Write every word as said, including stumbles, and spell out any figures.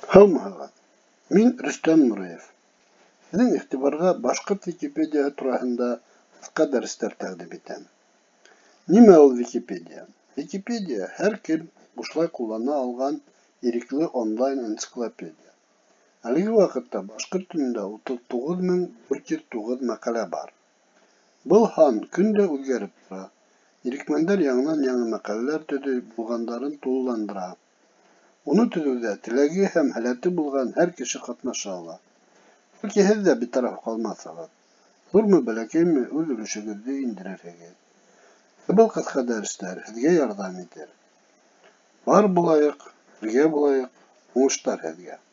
Һаумыһығыҙ, мин Рөстәм Нуриев. Һеҙҙең иғтибарға башҡорт Википедияһы тураһында ҡыҫҡа дәрестәр тәҡдим итәм. Нимә ул Википедия? Википедия һәр кем бушлай ҡуллана алған ирекле онлайн энциклопедия. Әлеге ваҡытта башҡорт телендә утыҙ туғыҙ мең дүрт йөҙ туғыҙ мәҡәлә бар. Был хан көн дә үҙгәреп тора. Ирекмәндәр яңынан-яңы мәҡәләләр төҙөп, булғандарын тулыландыра. Уны төҙөүҙә теләге һәм һәләте булған һәр кеше ҡатнаша ала. Бәлки һеҙ ҙә битараф ҡалмаҫһығыҙ. Ҙурмы, бәләкәйме, үҙ өлөшөгөҙҙө индерерһегеҙ. Ә был ҡыҫҡа дәрестәр һеҙгә ярҙам итер. Бар булайыҡ, бергә булайыҡ. Уңыштар һеҙгә!